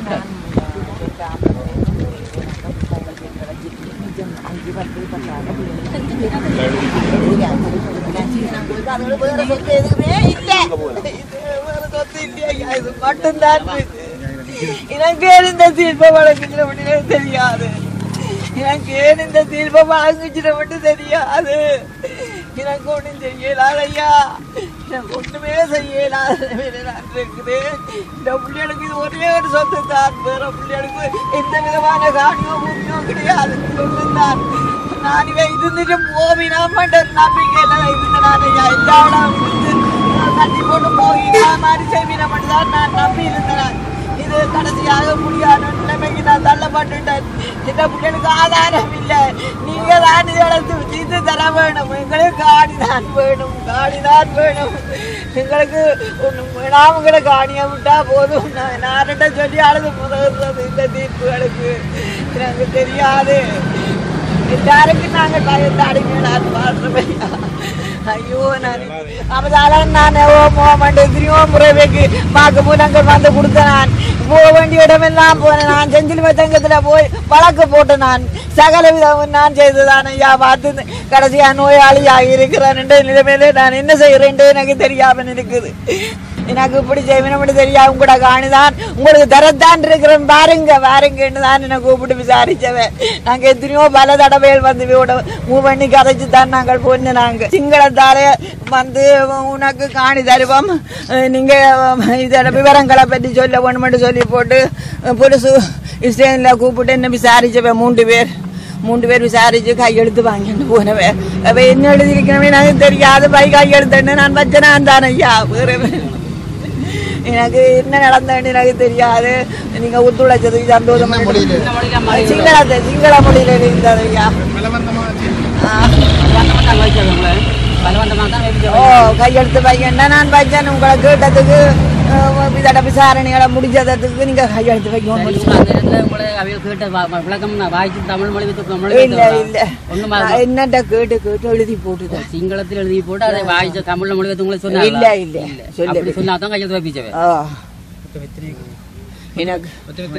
எனக்கு இந்த தீர்ப்பை வழங்குகிற மட்டும் தெரியாது. எனக்கு ஏன் இந்த தீர்ப்பை வழங்குகிற மட்டும் தெரியாது. எனக்கு ஒன்றும் செய்யலாத ஐயா. எனக்கு ஒன்றுமே செய்யலாத நான் இருக்கிறேன். இந்த பிள்ளைகளுக்கு இது ஒரே ஒரு சொத்து தான். வேற பிள்ளைகளுக்கு எந்த விதமான காணியோ பூமியோ கிடையாது. சொத்துதான். நான் இவன் இருந்துட்டு போவினா மாட்டேன் நம்பிக்கையில் இருந்தேன் ஐயா. எல்லா தண்ணி போட்டு போய் மாதிரி செய்வின மட்டும்தான் நான் நம்பி இருந்தேன். இது கடைசியாக முடியாத நிலைமைக்கு நான் தள்ளப்பட்டுட்டேன். இந்த பிள்ளைகளுக்கு ஆதாரம் இல்லை. நீங்க தான் இதை தீர்த்து தர வேணும். எங்களுக்கு காணிதான் வேணும். காணிதான் வேணும். எங்களுக்கு ஒன்றும் வேணாம். உங்களை காணியை விட்டா போதும். நான்கிட்ட சொல்லி அழுது முதல்றது இந்த தீர்ப்புகளுக்கு எனக்கு தெரியாது. எல்லாருக்கும் நாங்கள் பயந்தாடி மேலாது வாழ்றவையா. ஐயோ நான் அப்பதால நான் எத்தனையோ முறைவைக்கு மாக்கு மூலங்கள் வந்து கொடுத்தேன். நான் போக வேண்டிய இடமெல்லாம் போனேன். நான் செஞ்சில் வச்சங்கத்துல போய் வழக்கு போட்டு நான் சகல விதம் நான் செய்துதான் ஐயா. பார்த்து கடைசியா நோயாளியாக இருக்கிறேன். நிலைமையில நான் என்ன செய்யறேன் எனக்கு தெரியாமல் இருக்குது. எனக்கு இப்படி செய்வேன் தெரியாது. உங்களோட காணிதான் உங்களுக்கு தரத்தான் இருக்கிறேன் பாருங்க பாருங்கன்னு தான் என்னை கூப்பிட்டு விசாரிச்சவன். நாங்கள் எத்தனையோ பல தடவைகள் வந்து மூவ் பண்ணி கதைச்சு தான் நாங்கள் போன. நாங்கள் சிங்களத்தாலே வந்து உனக்கு காணி தருவோம், நீங்க இதோட விவரங்களை பற்றி சொல்ல வேணுமென்று சொல்லி போட்டு புதுசு ஸ்டேஷனில் கூப்பிட்டு என்ன விசாரிச்சவன். மூன்று பேர் விசாரிச்சு கையெழுத்து வாங்கிட்டு போனவன். அவ என்ன எழுதியிருக்கிறவன் எனக்கு தெரியாது. கையெழுத்துன்னு நான் வச்சனான் தானே ஐயா. வேற எனக்கு என்ன நடந்தேன்னு எனக்கு தெரியாது. நீங்க ஒத்துழைச்சதுக்கு சந்தோஷம். சிங்கள மொழியில இருந்தது ஐயா. ஓ கையெழுத்து வைக்கண்டா நான் வச்சேன். உங்களை கேட்டதுக்கு இதோட விசாரணைகளை முடிஞ்சதுக்கு நீங்க கையெழுத்து வைக்கணும். என்னட்ட கேட்டு எழுதி போட்டு சிங்களத்தில் எழுதி போட்டு அதை வாய்ச்ச தமிழ்ல மொழி வைத்து சொன்ன. இல்ல இல்ல சொல்லி சொன்னாதான் கையெழுத்து வைப்பிச்சவே. எனக்கு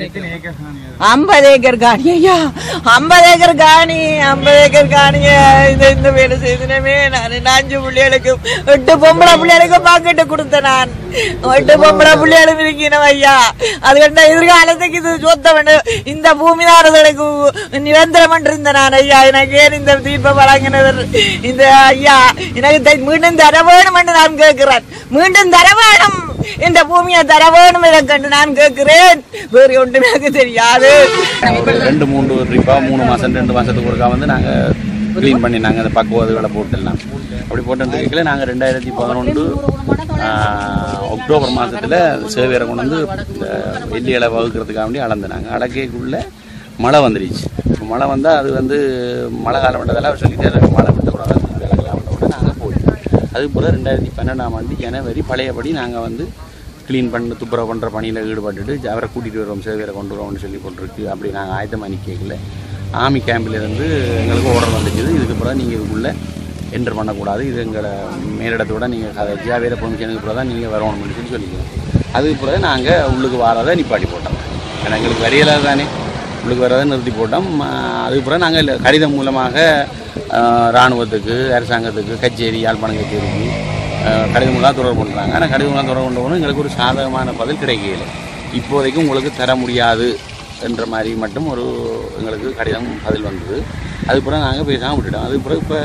50 ஏக்கர் காணி ஐயா. 50 ஏக்கர் காணி 50 ஏக்கர் காணிய இந்த வேலை செய்தனமே. நான் 5 பிள்ளைகளுக்கு 8 பொம்பளை பிள்ளைகளுக்கு பாக்கெட்டு கொடுத்தேன். நான் 8 பொம்பளை பிள்ளைகளும் இருக்கணும் ஐயா. அது கண்ட எதிர்காலத்துக்கு இது சொத்த வேண்டும். இந்த பூமிதாரர்களுக்கு நிரந்தரம் இருந்தேன் நான் ஐயா. எனக்கு ஏன் இந்த தீர்ப்பை வழங்கினவர் இந்த ஐயா எனக்கு மீண்டும் தர வேணும் என்று நான் கேட்கிறேன். மீண்டும் தர வேணும். இந்த பூமியை தர வேணும் என்று நான் கேட்கிறேன். வேறு ஒன்றும் எனக்கு தெரியாது. 2-3 ட்ரிப்பா 3 மாசம் 2 மாசத்துக்கு ஒருக்கா வந்து நாங்க கிளீன் பண்ணி நாங்கள் அந்த பக்குவதுகளை போட்டுடலாம். அப்படி போட்டு நாங்கள் 2011 அக்டோபர் மாதத்தில் சேவையரை கொண்டு வந்து வெள்ளியலை வகுக்கிறதுக்காக வேண்டி அளந்துனாங்க. அடக்கைக்குள்ளே மழை வந்துடுச்சு. மழை வந்தால் அது வந்து மழை காலம் விட்டதால் அவர் சொல்லிட்டு மழை விட்டக்கூடாது விட நாங்கள் போயிட்டோம். அதுக்கு போல் 2012ஆம் ஆண்டு ஜனவரி பழையபடி நாங்கள் வந்து க்ளீன் பண்ண துப்புரவு பண்ணுற பணியில் ஈடுபட்டுட்டு அவரை கூட்டிகிட்டு வருவோம், சேவையரை கொண்டு வருவோம்னு சொல்லி போட்டுருக்கு. அப்படி நாங்கள் ஆயத்தமாக நிற்கல. ஆர்மி கேம்பிலேருந்து எங்களுக்கு ஆர்டர் வந்துச்சுது. இதுக்கு பிறகு நீங்கள் இதுக்குள்ளே என்டர் பண்ணக்கூடாது, இது எங்களை மேலிடத்தோட நீங்கள் ஜாவேர பெர்மிஷனுக்கு பிறகு தான் நீங்கள் வரணும்னு சொல்லிக்கிறோம். அதுக்கு பிறகு நாங்கள் உள்ளுக்கு வரதை நிப்பாட்டி போட்டோம். ஏன்னா எங்களுக்கு வரையலாக தானே உள்ளுக்கு வரதை நிறுத்தி போட்டோம். அதுக்கு பிறகு நாங்கள் கடிதம் மூலமாக இராணுவத்துக்கு, அரசாங்கத்துக்கு, கச்சேரி, யாழ்ப்பாணம் கச்சேரிக்கு கடிதம் மூலம் தொடர்பு பண்ணுறாங்க. ஆனால் கடிதம் மூலம் தொடர்பு கொண்டு போகணும் எங்களுக்கு ஒரு சாதகமான பதில் கிடைக்கல. இப்போதைக்கும் உங்களுக்கு தர முடியாது என்ற மாதிரி மட்டும் ஒரு எங்களுக்கு கடிதம் பதில் வந்தது. அதுக்கு பிறகு நாங்கள் பேசாமல் விட்டுட்டோம். அதுக்கு பிறகு இப்போ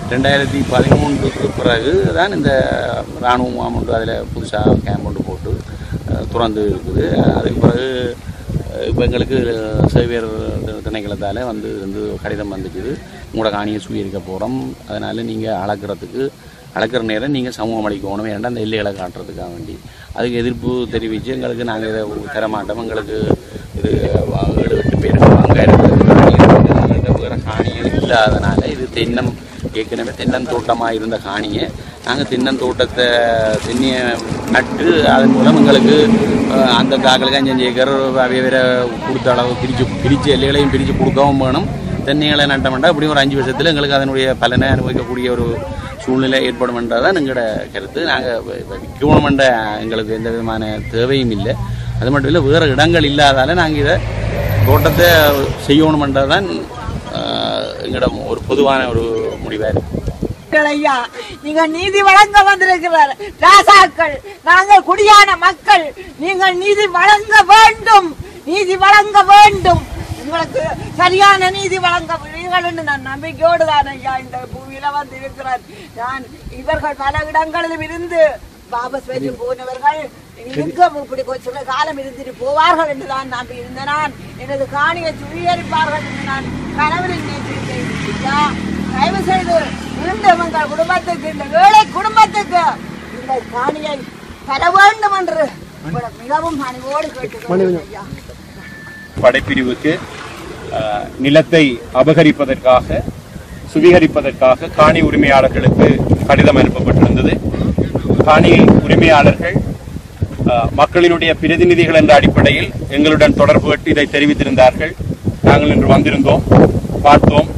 2013க்கு பிறகு தான் இந்த இராணுவ முகாம் அதில் புதுசாக கேம்ப் ஒன்று போட்டு துறந்து இருக்குது. அதுக்கு பிறகு இப்போ எங்களுக்கு சேவையர் திணைக்களத்தால் வந்து கடிதம் வந்துச்சுது. உங்களோட காணியை சுவீகரிக்க போகிறோம், அதனால் நீங்கள் அளக்கிற நேரம் நீங்கள் சமூகம் அளிக்கணும் வேண்டாம் அந்த எல்லைகளை காட்டுறதுக்காக வேண்டி அதுக்கு எதிர்ப்பு தெரிவித்து எங்களுக்கு நாங்கள் இதை தரமாட்டோம், எங்களுக்கு இது 7-8 பேருக்கு அங்கே இருக்கிறது வேறு காணிகள் இல்லாதனால இது ஏற்கனவே தென்னந்தோட்டமாக இருந்த காணியை நாங்கள் தென்னையை நட்டு அதன் மூலம் எங்களுக்கு அந்த தாக்கலுக்கு 5 ஏக்கர் வேறு கொடுத்த அளவு பிரித்து எல்லைகளையும் பிரித்து கொடுக்கவும் வேணும். தென்னைகளை நட்டமெண்டா இப்படி ஒரு 5 வருஷத்தில் எங்களுக்கு அதனுடைய பலனை அனுபவிக்கக்கூடிய ஒரு சூழ்நிலை ஏற்படும் என்றதான் எங்களோட கருத்து. நாங்கள் விற்கணுமென்ற எங்களுக்கு எந்த விதமான தேவையும் இல்லை. அது மட்டும் இல்லை, வேறு இடங்கள் இல்லாதால நாங்கள் இதை தோட்டத்தை செய்யணுமென்றதான் எங்களிடம் ஒரு பொதுவான ஒரு முடிவாக இருக்கு. ஐயா, நீங்க நீதி வழங்க வந்திருக்கிறார் ராசாக்கள், நாங்கள் குடியான மக்கள், நீங்கள் நீதி வழங்க வேண்டும், நீதி வழங்க வேண்டும், உங்களுக்கு சரியான நீதி வழங்க என்று நான் நம்பிக்கையோடு தான் ஐயா இந்த பூமியில வந்து இருக்கிறார். நான் இவர்கள் பல இடங்களிலும் இருந்து வாபஸ் பெற்று போனவர்கள் இங்கும் இப்படி கொஞ்ச காலம் இருந்துட்டு போவார்கள் என்றுதான் நம்பி இருந்த நான் எனது காணியை சுவீகரிப்பார்கள் என்று நான் கனவில் நினைத்திருக்கேன். தயவு செய்து மீண்டும் எங்கள் குடும்பத்துக்கு, இந்த ஏழை குடும்பத்துக்கு இந்த காணியை தர வேண்டும் என்று மிகவும் அணிவோடு கேட்டுக்கொள்கிறேன். படைப்பிரிவுக்கு நிலத்தை அபகரிப்பதற்காக, சுவீகரிப்பதற்காக காணி உரிமையாளர்களுக்கு கடிதம் அனுப்பப்பட்டிருந்தது. காணி உரிமையாளர்கள் மக்களினுடைய பிரதிநிதிகள் என்ற அடிப்படையில் எங்களுடன் தொடர்பு கொண்டு இதை தெரிவித்திருந்தார்கள். நாங்கள் இன்று வந்திருந்தோம், பார்த்தோம்.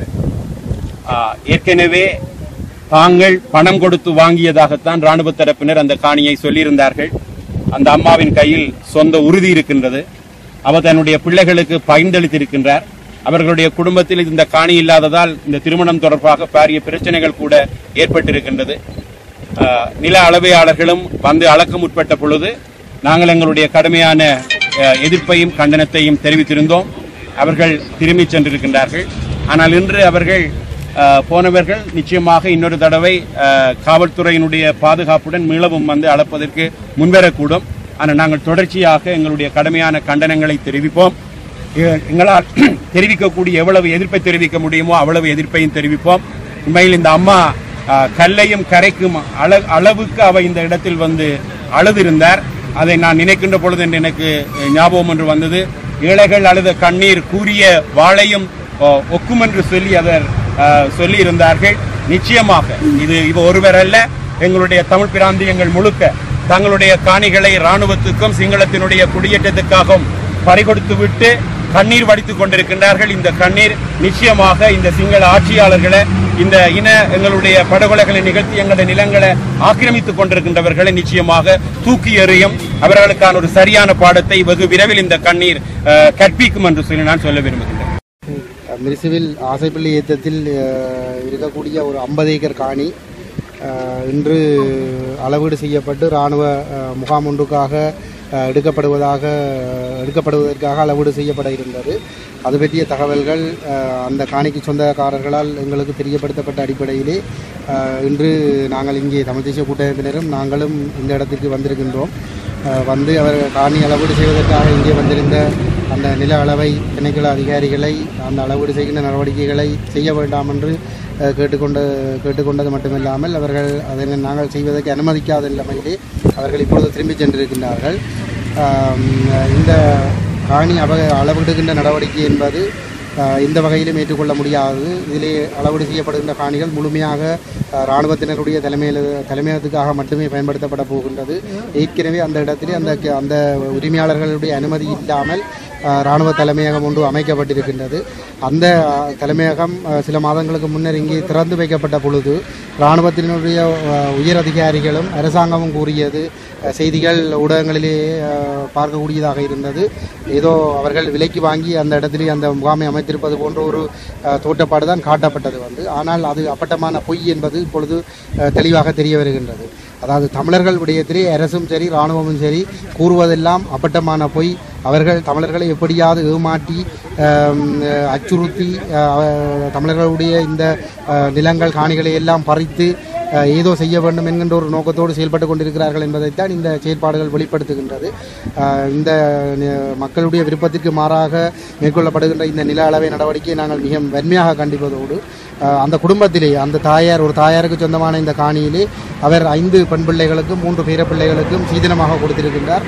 ஏற்கனவே தாங்கள் பணம் கொடுத்து வாங்கியதாகத்தான் ராணுவ தரப்பினர் அந்த காணியை சொல்லியிருந்தார்கள். அந்த அம்மாவின் கையில் சொந்த உறுதி இருக்கின்றது. அவர் தன்னுடைய பிள்ளைகளுக்கு பகிர்ந்தளித்திருக்கின்றார். அவர்களுடைய குடும்பத்தில் இந்த காணி இல்லாததால் இந்த திருமணம் தொடர்பாக பாரிய பிரச்சனைகள் கூட ஏற்பட்டிருக்கின்றது. நில அளவையாளர்களும் வந்து அளக்க முற்பட்ட பொழுது நாங்கள் எங்களுடைய கடுமையான எதிர்ப்பையும் கண்டனத்தையும் தெரிவித்திருந்தோம். அவர்கள் திரும்பி சென்றிருக்கின்றார்கள். ஆனால் இன்று அவர்கள் போனவர்கள் நிச்சயமாக இன்னொரு தடவை காவல்துறையினுடைய பாதுகாப்புடன் மீளவும் வந்து அளப்பதற்கு முன்வரக்கூடும். ஆனால் நாங்கள் தொடர்ச்சியாக எங்களுடைய கடுமையான கண்டனங்களை தெரிவிப்போம். எங்களால் தெரிவிக்கக்கூடிய எவ்வளவு எதிர்ப்பை தெரிவிக்க முடியுமோ அவ்வளவு எதிர்ப்பையும் தெரிவிப்போம். உண்மையில் இந்த அம்மா கல்லையும் கரைக்கும் அளவுக்கு அவ இந்த இடத்தில் வந்து அழுதிருந்தார். அதை நான் நினைக்கின்ற பொழுது எனக்கு ஞாபகம் ஒன்று வந்தது. ஏழைகள் அழுத கண்ணீர் கூறிய வாழையும் ஒக்கும் என்று சொல்லி அவர் சொல்லி இருந்தார்கள். நிச்சயமாக இது ஒருவர் அல்ல, எங்களுடைய தமிழ் பிராந்தியங்கள் முழுக்க தங்களுடைய காணிகளை ராணுவத்துக்கும் சிங்களத்தினுடைய குடியேற்றத்துக்காகவும் பறிகொடுத்து விட்டு கண்ணீர் வடித்துக் கொண்டிருக்கின்றார்கள். இந்த கண்ணீர் நிச்சயமாக இந்த சிங்கள ஆட்சியாளர்களை, இந்த எங்களுடைய படுகொலைகளை நிகழ்த்தி எங்களுடைய நிலங்களை ஆக்கிரமித்துக் கொண்டிருக்கின்றவர்களை நிச்சயமாக தூக்கி எறியும். அவர்களுக்கான ஒரு சரியான பாடத்தை வெகு விரைவில் இந்த கண்ணீர் கற்பிக்கும் என்று சொல்லி நான் சொல்ல விரும்புகின்றேன். மிரிசுவில் ஆசைப்பள்ளி ஏத்தத்தில் இருக்கக்கூடிய ஒரு 50 ஏக்கர் காணி இன்று அளவீடு செய்யப்பட்டு இராணுவ முகாம் ஒன்றுக்காக எடுக்கப்படுவதற்காக அளவீடு செய்யப்பட இருந்தது. அது பற்றிய தகவல்கள் அந்த காணிக்கு சொந்தக்காரர்களால் எங்களுக்கு தெரியப்படுத்தப்பட்ட அடிப்படையிலே இன்று நாங்கள் இங்கே தமிழ் தேசிய கூட்டமைப்பினரும் நாங்களும் இந்த இடத்திற்கு வந்திருக்கின்றோம். வந்து அவர் காணி அளவீடு செய்வதற்காக இங்கே வந்திருந்த அந்த நில அளவை திணைக்கள அதிகாரிகளை அந்த அளவீடு செய்கின்ற நடவடிக்கைகளை செய்ய வேண்டாம் என்று கேட்டுக்கொண்டது மட்டுமில்லாமல் அவர்கள் அதனை நாங்கள் செய்வதற்கு அனுமதிக்காத நிலைமையிலே அவர்கள் இப்பொழுது திரும்பி சென்றிருக்கின்றார்கள். இந்த காணி அளவிடுகின்ற நடவடிக்கை என்பது இந்த வகையிலும் ஏற்றுக்கொள்ள முடியாது. இதிலே அளவீடு செய்யப்படுகின்ற காணிகள் முழுமையாக இராணுவத்தினருடைய தலைமையகத்துக்காக மட்டுமே பயன்படுத்தப்பட போகின்றது. ஏற்கனவே அந்த இடத்திலே அந்த உரிமையாளர்களுடைய அனுமதி இல்லாமல் இராணுவ தலைமையகம் ஒன்று அமைக்கப்பட்டிருக்கின்றது. அந்த தலைமையகம் சில மாதங்களுக்கு முன்னர் இங்கே திறந்து வைக்கப்பட்ட பொழுது இராணுவத்தினுடைய உயர் அதிகாரிகளும் அரசாங்கமும் கூறியது செய்திகள் ஊடகங்களிலே பார்க்கக்கூடியதாக இருந்தது. ஏதோ அவர்கள் விலைக்கு வாங்கி அந்த இடத்திலே அந்த முகாமை அமைத்திருப்பது போன்ற ஒரு தோற்றப்பாடு தான் காட்டப்பட்டது ஆனால் அது அப்பட்டமான பொய் என்பது இப்பொழுது தெளிவாக தெரிய வருகின்றது. அதாவது தமிழர்கள் விடயத்திலே அரசும் சரி இராணுவமும் சரி கூறுவதெல்லாம் அப்பட்டமான பொய். அவர்கள் தமிழர்களை எப்படியாவது ஏமாற்றி அச்சுறுத்தி தமிழர்களுடைய இந்த நிலங்கள் காணிகளை எல்லாம் பறித்து ஏதோ செய்ய வேண்டும் என்கின்ற ஒரு நோக்கத்தோடு செயல்பட்டு கொண்டிருக்கிறார்கள் என்பதைத்தான் இந்த செயற்பாடுகள் வெளிப்படுத்துகின்றது. இந்த மக்களுடைய விருப்பத்திற்கு மாறாக மேற்கொள்ளப்படுகின்ற இந்த நில அளவை நடவடிக்கையை நாங்கள் மிக வன்மையாக கண்டிப்பதோடு அந்த குடும்பத்திலே அந்த ஒரு தாயாருக்கு சொந்தமான இந்த காணியிலே அவர் 5 பெண் பிள்ளைகளுக்கும் 3 பேர பிள்ளைகளுக்கும் சீதனமாக கொடுத்திருக்கின்றார்.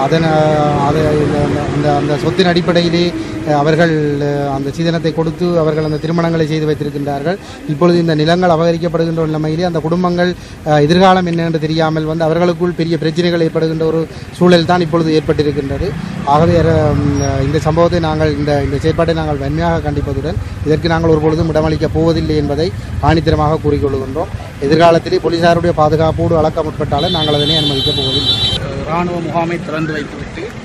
அந்த சொத்தின் அடிப்படையிலே அவர்கள் அந்த சீதனத்தை கொடுத்து அவர்கள் அந்த திருமணங்களை செய்து வைத்திருக்கின்றார்கள். இப்பொழுது இந்த நிலங்கள் அபகரிக்கப்படுகின்ற நிலைமையிலே அந்த குடும்பங்கள் எதிர்காலம் என்ன என்று தெரியாமல் வந்து அவர்களுக்குள் பெரிய பிரச்சனைகள் ஏற்படுகின்ற ஒரு சூழல் தான் இப்பொழுது ஏற்பட்டிருக்கின்றது. ஆகவே இந்த சம்பவத்தை நாங்கள் இந்த செயற்பாட்டை நாங்கள் வன்மையாக கண்டிப்பதுடன் இதற்கு நாங்கள் ஒருபொழுதும் இடமளிக்கப் போவதில்லை என்பதை ஆணித்தரமாக கூறிக்கொள்கின்றோம். எதிர்காலத்திலே போலீசாருடைய பாதுகாப்போடு அளக்க முற்பட்டாலும் நாங்கள் அதனை அனுமதிக்கப் போவதில்லை. இராணுவ முகாமை திறந்து வைத்துவிட்டு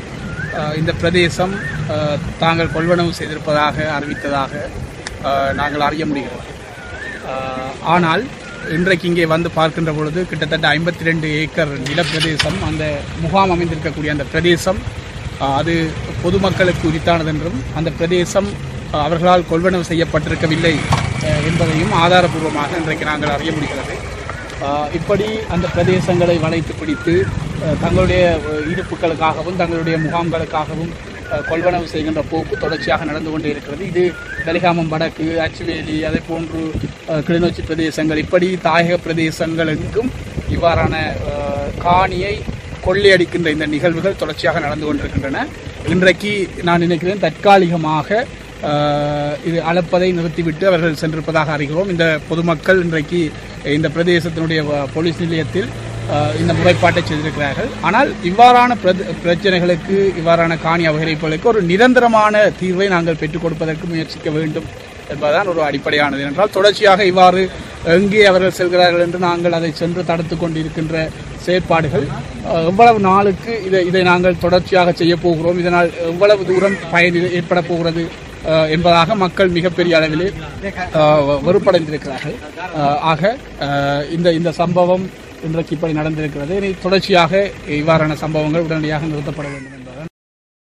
இந்த பிரதேசம் தாங்கள் கொள்வனவு செய்திருப்பதாக அறிவித்ததாக நாங்கள் அறிய முடிகிறது. ஆனால் இன்றைக்கு இங்கே வந்து பார்க்கின்ற பொழுது கிட்டத்தட்ட 52 ஏக்கர் நிலப்பிரதேசம் அந்த முகாம் அமைந்திருக்கக்கூடிய அந்த பிரதேசம் அது பொதுமக்களுக்கு உரித்தானது என்றும் அந்த பிரதேசம் அவர்களால் கொள்வனவு செய்யப்பட்டிருக்கவில்லை என்பதையும் ஆதாரபூர்வமாக இன்றைக்கு நாங்கள் அறிய முடிகிறது. இப்படி அந்த பிரதேசங்களை வளைத்து பிடித்து தங்களுடைய இருப்புகளுக்காகவும் தங்களுடைய முகாம்களுக்காகவும் கொள்வனவு செய்கின்ற போக்கு தொடர்ச்சியாக நடந்து கொண்டே இருக்கிறது. இது வெலிகாமம் வடக்கு, அச்சுவேலி, அதே போன்று கிளிநொச்சி பிரதேசங்கள், இப்படி தாயக பிரதேசங்களுக்கும் இவ்வாறான காணியை கொள்ளையடிக்கின்ற இந்த நிகழ்வுகள் தொடர்ச்சியாக நடந்து கொண்டிருக்கின்றன. இன்றைக்கு நான் நினைக்கிறேன் தற்காலிகமாக இது அளப்பதை நிறுத்திவிட்டு அவர்கள் சென்றிருப்பதாக அறிகிறோம். இந்த பொதுமக்கள் இன்றைக்கு இந்த பிரதேசத்தினுடைய போலீஸ் நிலையத்தில் இந்த முறைப்பாட்டை செய்திருக்கிறார்கள். ஆனால் இவ்வாறான பிரச்சனைகளுக்கு, இவ்வாறான காணி அபகரிப்புகளுக்கு ஒரு நிரந்தரமான தீர்வை நாங்கள் பெற்றுக் கொடுப்பதற்கு முயற்சிக்க வேண்டும் என்பதுதான் ஒரு அடிப்படையானது. என்றால் தொடர்ச்சியாக இவ்வாறு எங்கே அவர்கள் செல்கிறார்கள் என்று நாங்கள் அதை சென்று தடுத்து கொண்டிருக்கின்ற செயற்பாடுகள் எவ்வளவு நாளுக்கு இதை நாங்கள் தொடர்ச்சியாக செய்ய போகிறோம், இதனால் எவ்வளவு தூரம் பயன் ஏற்பட போகிறது என்பதாக மக்கள் மிகப்பெரிய அளவிலே வெறுப்படைந்திருக்கிறார்கள். ஆக இந்த சம்பவம் இன்றைக்கு இப்படி நடந்திருக்கிறது. தொடர்ச்சியாக இவ்வாறான சம்பவங்கள் உடனடியாக நிறுத்தப்பட வேண்டும்.